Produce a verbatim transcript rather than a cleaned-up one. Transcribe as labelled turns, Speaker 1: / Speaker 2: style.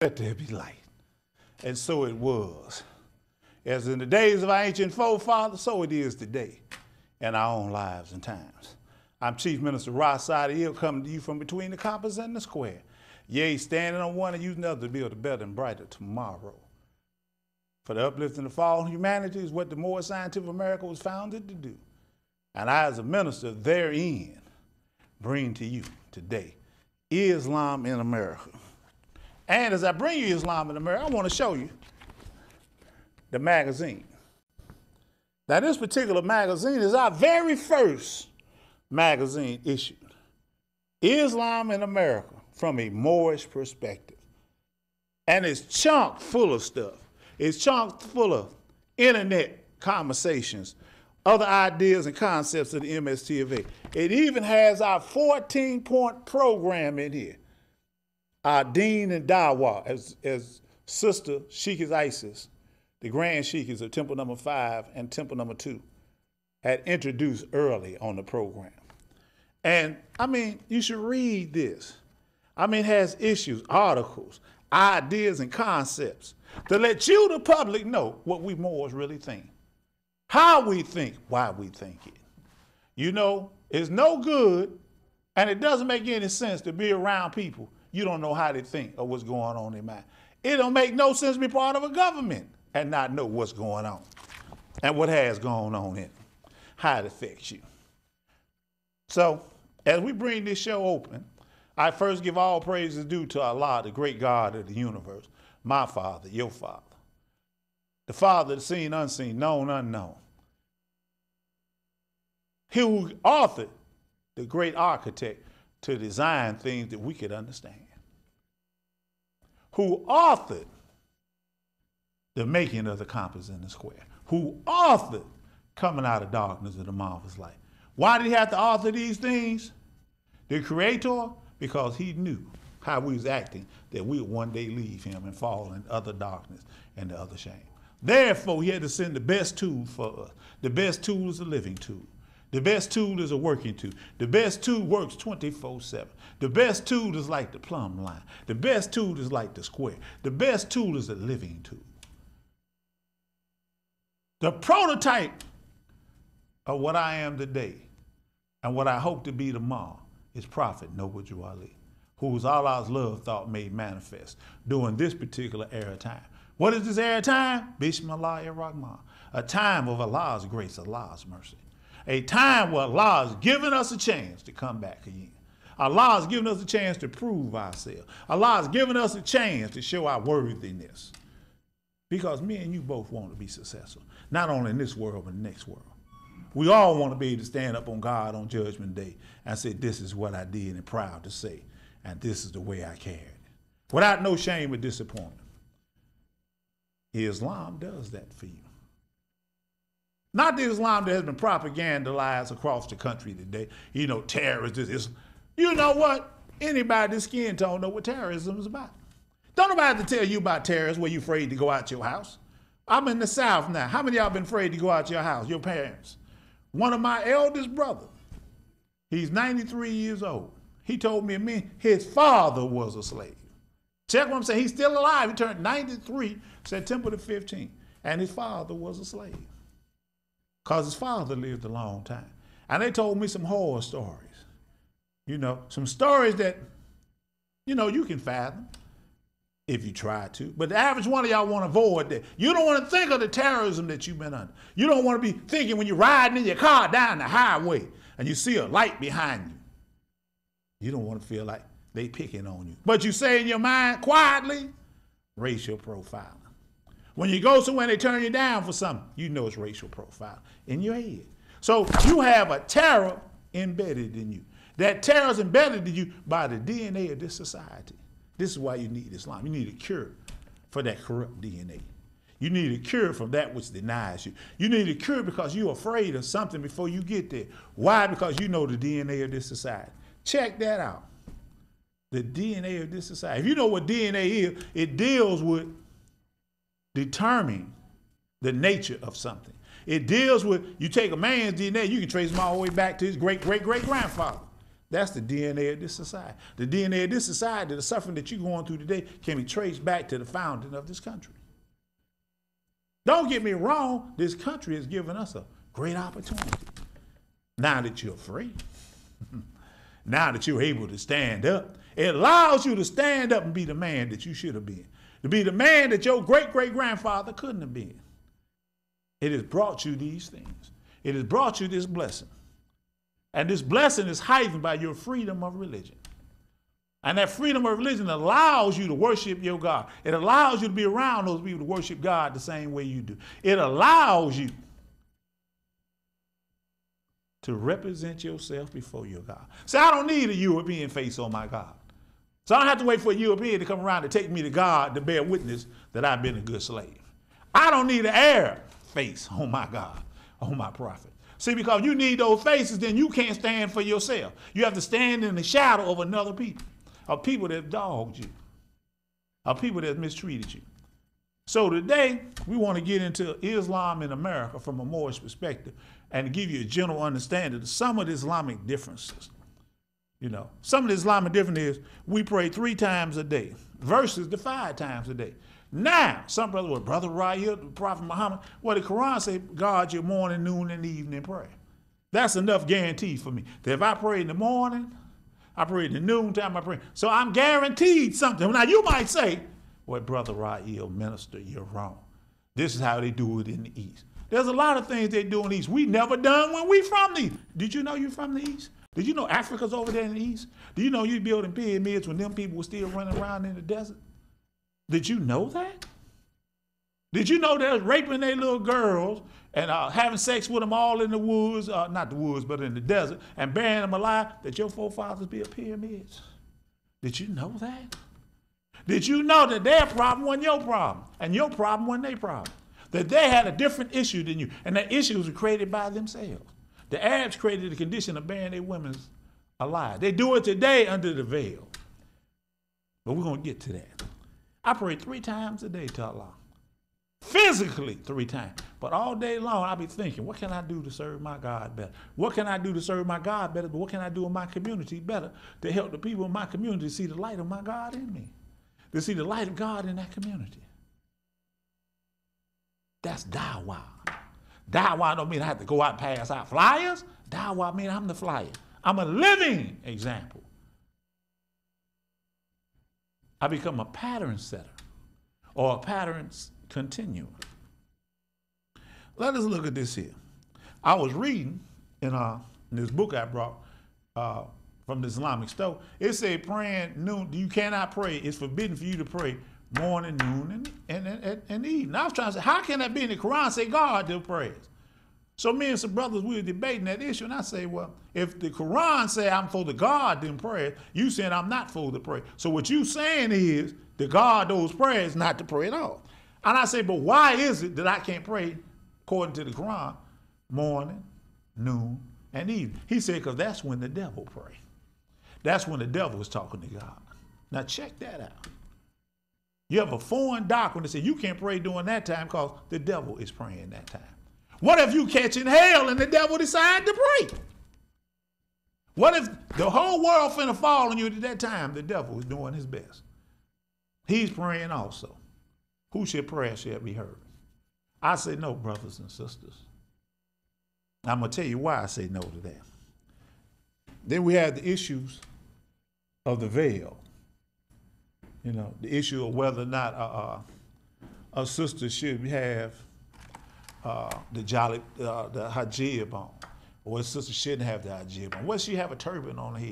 Speaker 1: let there be light. And so it was. As in the days of our ancient forefathers, so it is today in our own lives and times. I'm Chief Minister Ra Saadi, Hill, coming to you from between the compass and the square. Yea, standing on one and using the other to build a better and brighter tomorrow. For the uplifting of all humanity is what the Moorish scientific America was founded to do. And I, as a minister therein, bring to you today Islam in America. And as I bring you Islam in America, I want to show you the magazine. Now, this particular magazine is our very first magazine issued. Islam in America from a Moorish perspective. And it's chock full of stuff. It's chock full of internet conversations, other ideas and concepts of the M S T of A. It even has our fourteen point program in here. Our Dean and Dawah, as, as Sister Sheikh Isis, the Grand Sheikhs of Temple Number Five and Temple Number Two, had introduced early on the program. And I mean, you should read this. I mean, it has issues, articles, ideas, and concepts to let you, the public, know what we Moors really think, how we think, why we think it. You know, it's no good, and it doesn't make any sense to be around people you don't know how they think or what's going on in their mind. It don't make no sense to be part of a government and not know what's going on and what has gone on in it, how it affects you. So, as we bring this show open, I first give all praises due to Allah, the great God of the universe, my Father, your Father, the Father, the seen, unseen, known, unknown. He who authored, the great architect, to design things that we could understand. Who authored the making of the compass and the square. Who authored coming out of darkness of the marvelous light. Why did he have to author these things? The Creator, because he knew how we was acting, that we would one day leave him and fall in other darkness and the other shame. Therefore, he had to send the best tool for us. The best tool is a living tool. The best tool is a working tool. The best tool works twenty-four seven. The best tool is like the plumb line. The best tool is like the square. The best tool is a living tool. The prototype of what I am today and what I hope to be tomorrow is Prophet Noble Drew Ali, who was Allah's love thought made manifest during this particular era time. What is this era time? Bismillah ar-Rahman, a time of Allah's grace, Allah's mercy. A time where Allah has given us a chance to come back again. Allah has given us a chance to prove ourselves. Allah has given us a chance to show our worthiness. Because me and you both want to be successful, not only in this world, but the next world. We all want to be able to stand up on God on Judgment Day and say, this is what I did, and proud to say, and this is the way I carried it, without no shame or disappointment. Islam does that for you. Not the Islam that has been propagandized across the country today. You know, terrorists, this, you know what? Anybody with skin tone know what terrorism is about. Don't nobody have to tell you about terrorists where you're afraid to go out your house. I'm in the South now. How many of y'all been afraid to go out your house, your parents? One of my eldest brothers, he's ninety-three years old. He told me, me his father was a slave. Check what I'm saying. He's still alive. He turned ninety-three September the fifteenth, and his father was a slave. Because his father lived a long time. And they told me some horror stories. You know, some stories that, you know, you can fathom if you try to. But the average one of y'all want to avoid that. You don't want to think of the terrorism that you've been under. You don't want to be thinking when you're riding in your car down the highway and you see a light behind you. You don't want to feel like they picking on you. But you say in your mind quietly, racial profiling. When you go somewhere and they turn you down for something, you know it's racial profile in your head. So you have a terror embedded in you. That terror is embedded in you by the D N A of this society. This is why you need Islam. You need a cure for that corrupt D N A. You need a cure from that which denies you. You need a cure because you're afraid of something before you get there. Why? Because you know the D N A of this society. Check that out. The D N A of this society. If you know what D N A is, it deals with determining the nature of something. It deals with, you take a man's D N A, you can trace him all the way back to his great-great-great-grandfather. That's the D N A of this society. The D N A of this society, the suffering that you're going through today, can be traced back to the founding of this country. Don't get me wrong, this country has given us a great opportunity. Now that you're free, now that you're able to stand up, it allows you to stand up and be the man that you should have been, to be the man that your great-great-grandfather couldn't have been. It has brought you these things. It has brought you this blessing. And this blessing is heightened by your freedom of religion. And that freedom of religion allows you to worship your God. It allows you to be around those people to worship God the same way you do. It allows you to represent yourself before your God. See, I don't need a European face on my God. So I don't have to wait for a European to come around to take me to God to bear witness that I've been a good slave. I don't need an Arab face on my God, on my prophet. See, because you need those faces, then you can't stand for yourself. You have to stand in the shadow of another people, of people that have dogged you, of people that have mistreated you. So today, we want to get into Islam in America from a Moorish perspective and to give you a general understanding of some of the Islamic differences. You know, some of the Islamic difference is we pray three times a day versus the five times a day. Now, some brothers, well, Brother Ra, the Prophet Muhammad, well, the Quran say, God, your morning, noon, and evening prayer. That's enough guarantee for me. That if I pray in the morning, I pray in the noon time, I pray. So I'm guaranteed something. Now, you might say, well, Brother Ra, minister, you're wrong. This is how they do it in the East. There's a lot of things they do in the East we never done when we from the East. Did you know you're from the East? Did you know Africa's over there in the East? Do you know you building pyramids when them people were still running around in the desert? Did you know that? Did you know they're raping their little girls and uh, having sex with them all in the woods, uh, not the woods, but in the desert, and burying them alive, that your forefathers built pyramids? Did you know that? Did you know that their problem wasn't your problem, and your problem wasn't their problem? That they had a different issue than you, and that issue was created by themselves. The Arabs created the condition of burying their women alive. They do it today under the veil. But we're going to get to that. I pray three times a day to Allah. Physically three times. But all day long I'll be thinking, what can I do to serve my God better? What can I do to serve my God better? But what can I do in my community better to help the people in my community see the light of my God in me? To see the light of God in that community. That's da'wah. Da'wah don't mean I have to go out and pass out flyers. Da'wah means I'm the flyer. I'm a living example. I become a pattern setter or a pattern continuer. Let us look at this here. I was reading in, uh, in this book I brought uh, from the Islamic store. It said praying noon, you cannot pray. It's forbidden for you to pray morning, noon, and, and, and, and evening. I was trying to say, how can that be in the Quran say God do prayers? So me and some brothers, we were debating that issue, and I say, well, if the Quran say I'm for the God them prayers, you saying I'm not for the prayer. So what you saying is the God those prayers not to pray at all. And I say, but why is it that I can't pray according to the Quran morning, noon, and evening? He said, because that's when the devil pray. That's when the devil is talking to God. Now check that out. You have a foreign doctrine that says you can't pray during that time because the devil is praying that time. What if you catching hell and the devil decide to pray? What if the whole world finna fall on you at that time? The devil is doing his best. He's praying also. Who shall pray shall be heard? I say no, brothers and sisters. I'm going to tell you why I say no to that. Then we have the issues of the veil. You know, the issue of whether or not a, a, a sister should have uh, the jolly, uh, the hijab on, or a sister shouldn't have the hijab on. What she have a turban on her head?